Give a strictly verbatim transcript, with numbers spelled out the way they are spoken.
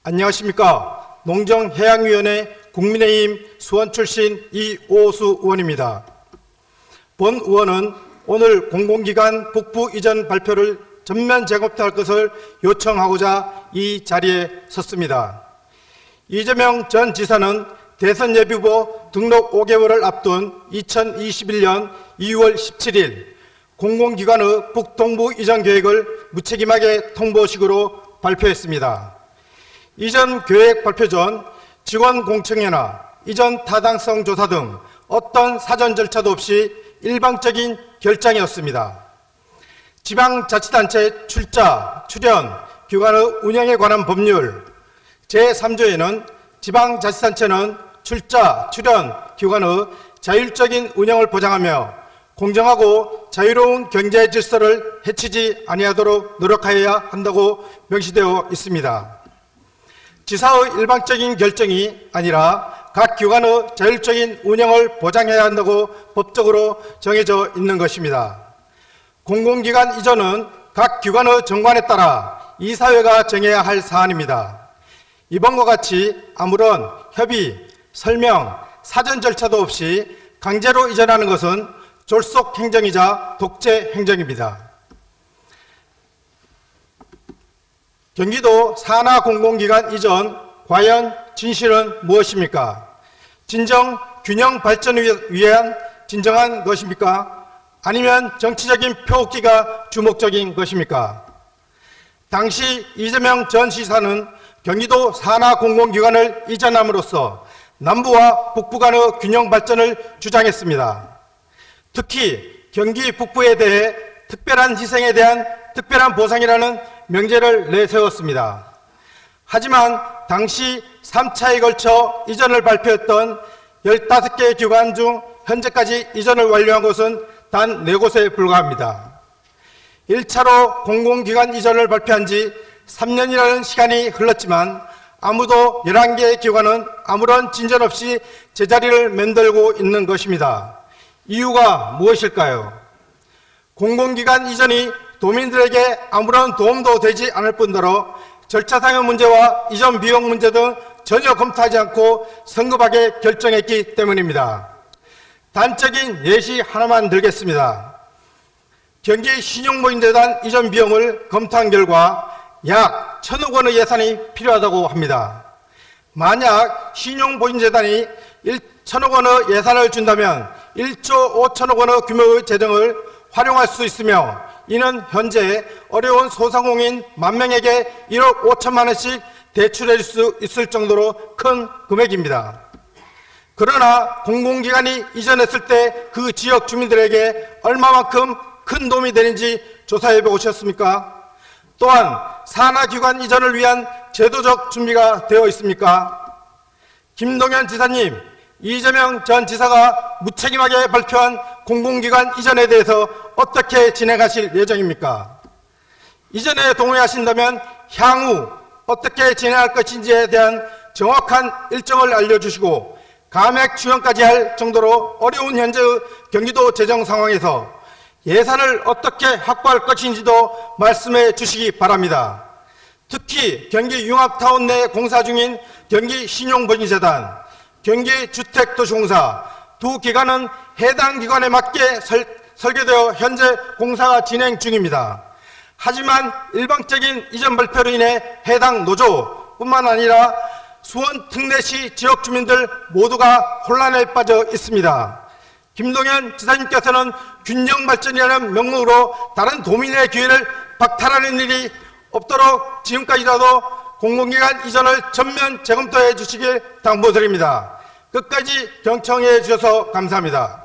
안녕하십니까. 농정해양위원회 국민의힘 수원 출신 이오수 의원입니다. 본 의원은 오늘 공공기관 북부 이전 발표를 전면 재검토할 것을 요청하고자 이 자리에 섰습니다. 이재명 전 지사는 대선 예비후보 등록 오 개월을 앞둔 이천이십일 년 이월 십칠일 공공기관의 북동부 이전 계획을 무책임하게 통보식으로 발표했습니다. 이전 계획 발표 전 직원 공청회나 이전 타당성 조사 등 어떤 사전 절차도 없이 일방적인 결정이었습니다. 지방자치단체 출자, 출연, 기관의 운영에 관한 법률 제삼 조에는 지방자치단체는 출자, 출연, 기관의 자율적인 운영을 보장하며 공정하고 자유로운 경제 질서를 해치지 아니하도록 노력하여야 한다고 명시되어 있습니다. 지사의 일방적인 결정이 아니라 각 기관의 자율적인 운영을 보장해야 한다고 법적으로 정해져 있는 것입니다. 공공기관 이전은 각 기관의 정관에 따라 이사회가 정해야 할 사안입니다. 이번과 같이 아무런 협의, 설명, 사전 절차도 없이 강제로 이전하는 것은 졸속 행정이자 독재 행정입니다. 경기도 산하 공공기관 이전 과연 진실은 무엇입니까? 진정 균형 발전을 위한 진정한 것입니까? 아니면 정치적인 표기가 주목적인 것입니까? 당시 이재명 전 지사는 경기도 산하 공공기관을 이전함으로써 남부와 북부 간의 균형 발전을 주장했습니다. 특히 경기 북부에 대해 특별한 희생에 대한 특별한 보상이라는 명제를 내세웠습니다. 하지만 당시 삼 차에 걸쳐 이전을 발표했던 열다섯 개 기관 중 현재까지 이전을 완료한 곳은 단 네 곳에 불과합니다. 일 차로 공공기관 이전을 발표한 지 삼 년이라는 시간이 흘렀지만 아무도 열한 개의 기관은 아무런 진전 없이 제자리를 맴돌고 있는 것입니다. 이유가 무엇일까요? 공공기관 이전이 도민들에게 아무런 도움도 되지 않을 뿐더러 절차상의 문제와 이전 비용 문제 등 전혀 검토하지 않고 성급하게 결정했기 때문입니다. 단적인 예시 하나만 들겠습니다. 경기 신용보인재단 이전 비용을 검토한 결과 약 천억 원의 예산이 필요하다고 합니다. 만약 신용보인재단이 천억 원의 예산을 준다면 일조 오천억 원의 규모의 재정을 활용할 수 있으며 이는 현재 어려운 소상공인 만 명에게 일억 오천만 원씩 대출해 줄 수 있을 정도로 큰 금액입니다. 그러나 공공기관이 이전했을 때 그 지역 주민들에게 얼마만큼 큰 도움이 되는지 조사해 보셨습니까? 또한 산하기관 이전을 위한 제도적 준비가 되어 있습니까? 김동연 지사님, 이재명 전 지사가 무책임하게 발표한 공공기관 이전에 대해서 어떻게 진행하실 예정입니까? 이전에 동의하신다면 향후 어떻게 진행할 것인지에 대한 정확한 일정을 알려주시고 감액 지원까지 할 정도로 어려운 현재의 경기도 재정 상황에서 예산을 어떻게 확보할 것인지도 말씀해 주시기 바랍니다. 특히 경기 융합타운 내 공사 중인 경기신용보증재단, 경기주택도시공사 두 기관은 해당 기관에 맞게 설, 설계되어 현재 공사가 진행 중입니다. 하지만 일방적인 이전 발표로 인해 해당 노조뿐만 아니라 수원 특례시 지역 주민들 모두가 혼란에 빠져 있습니다. 김동연 지사님께서는 균형 발전이라는 명목으로 다른 도민의 기회를 박탈하는 일이 없도록 지금까지라도 공공기관 이전을 전면 재검토해 주시길 당부드립니다. 끝까지 경청해 주셔서 감사합니다.